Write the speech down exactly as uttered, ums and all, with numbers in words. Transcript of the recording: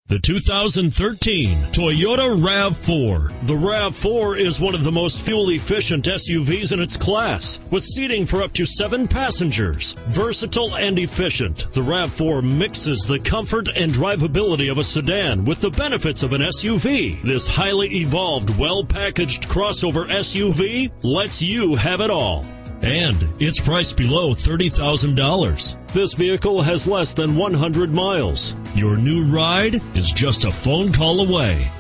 The two thousand thirteen Toyota RAV four. The RAV four is one of the most fuel-efficient S U Vs in its class, with seating for up to seven passengers. Versatile and efficient, the RAV four mixes the comfort and drivability of a sedan with the benefits of an S U V. This highly evolved, well-packaged crossover S U V lets you have it all. And it's priced below thirty thousand dollars. This vehicle has less than one hundred miles. Your new ride is just a phone call away.